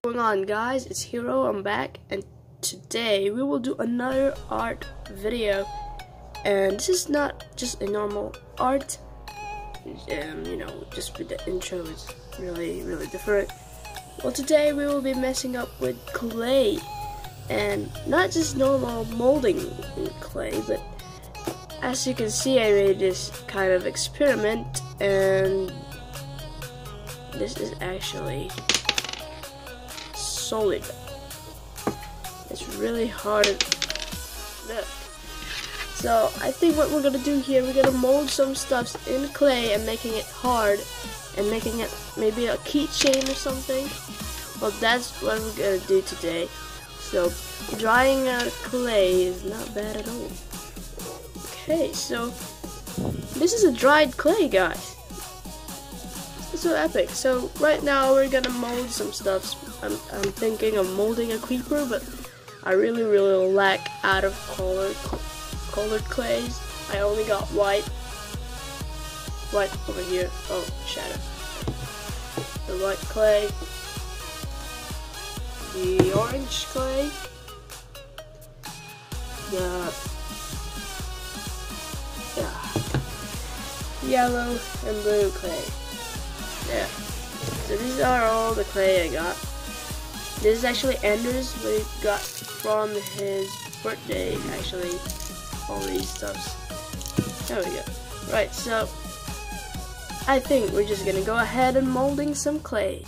What's going on, guys? It's Hero. I'm back, and today we will do another art video. And this is not just a normal art. You know, just with the intro, it's really different. Well, today we will be messing up with clay, and not just normal molding in clay, but as you can see, I made this kind of experiment, and this is actually solid. It's really hard to look. So I think what we're gonna do here, we're gonna mold some stuff in clay and making it hard and making it maybe a keychain or something. Well, that's what we're gonna do today. So drying out clay is not bad at all. Okay, so this is a dried clay, guys. It's so epic. So right now we're gonna mold some stuff. I'm thinking of molding a creeper, but I really lack out of colored clays. I only got white over here. Oh, shadow. The white clay, the orange clay, the yellow and blue clay. Yeah. So these are all the clay I got. This is actually Ender's, but he got from his birthday, actually, all these stuffs. There we go. Right, so I think we're just gonna go ahead and molding some clay.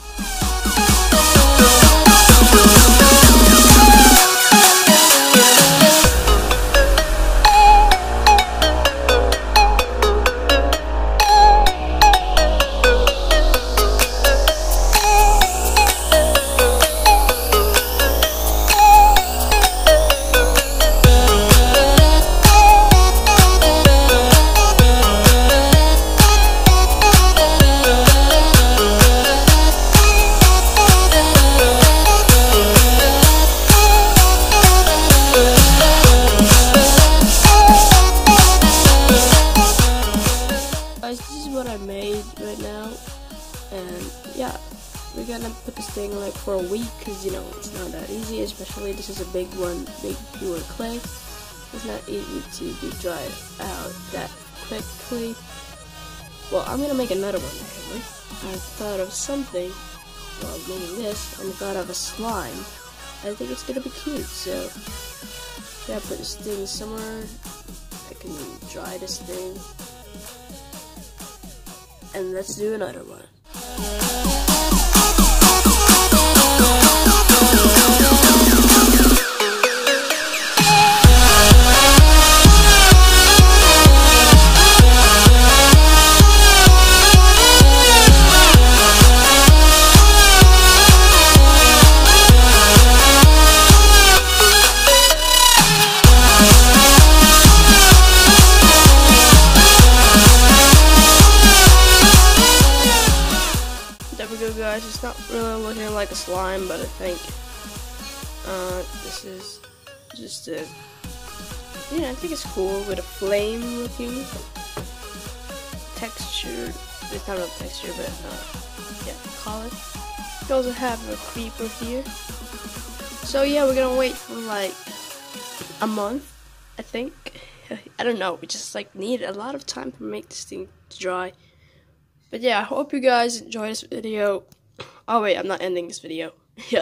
This is what I made right now, and yeah, we're gonna put this thing like for a week, because you know it's not that easy, especially this is a big one, big pure clay. It's not easy to be dried out that quickly. Well, I'm gonna make another one actually. I thought of something while making this, and thought of a slime. I think it's gonna be cute, so yeah, put this thing somewhere. I can dry this thing. And let's do another one. Guys, it's not really looking like a slime, but I think this is just a, yeah, I think it's cool with a flame looking texture. It's not real texture, but yeah, call it. We also have a creeper here. So yeah, we're gonna wait for like a month, I think. I don't know, we just like need a lot of time to make this thing dry. But yeah, I hope you guys enjoy this video. Oh wait, I'm not ending this video. Yeah,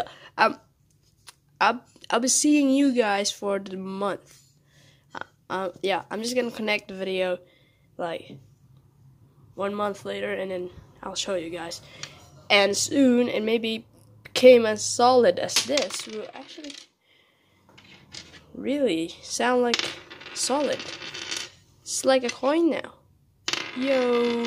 I'll be seeing you guys for the month. Yeah, I'm just gonna connect the video like 1 month later, and then I'll show you guys. And soon, it maybe became as solid as this, will actually really sound like solid. It's like a coin now. Yo.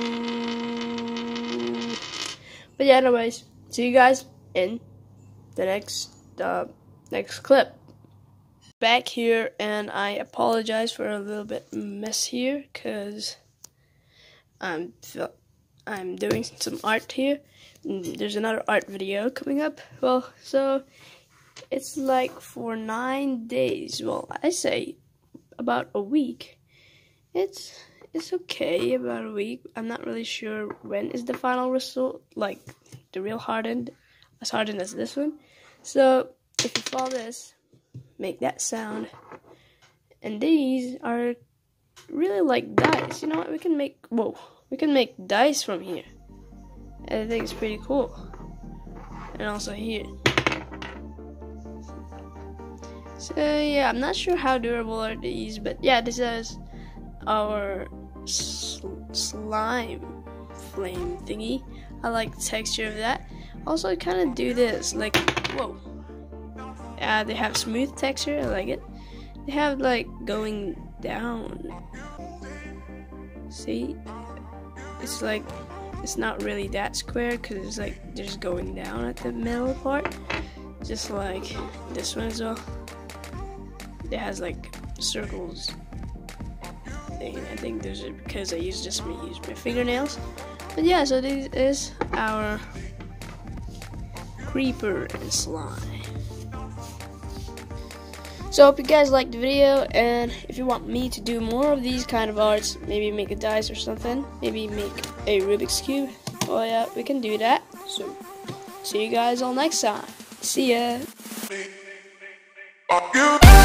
But yeah, anyways, see you guys in the next clip. Back here, and I apologize for a little bit mess here, cause I'm doing some art here. There's another art video coming up. Well, so it's like for 9 days. Well, I say about a week. It's okay, about a week. I'm not really sure when is the final result, like the real hard end. as hardened as this one. So if you follow this, make that sound. And these are really like dice. You know what? We can make dice from here. And I think it's pretty cool. And also here. So yeah, I'm not sure how durable are these, but yeah, this is our slime flame thingy. I like the texture of that. Also, I kind of do this, like, whoa. They have smooth texture, I like it. They have like going down. See? It's like, it's not really that square because it's like just going down at the middle part. Just like this one as well. It has like circles. I think those are because I use my fingernails. But yeah, so this is our creeper and slime. So I hope you guys liked the video, and if you want me to do more of these kind of arts, maybe make a dice or something, maybe make a Rubik's Cube, oh yeah, we can do that. So see you guys all next time. See ya.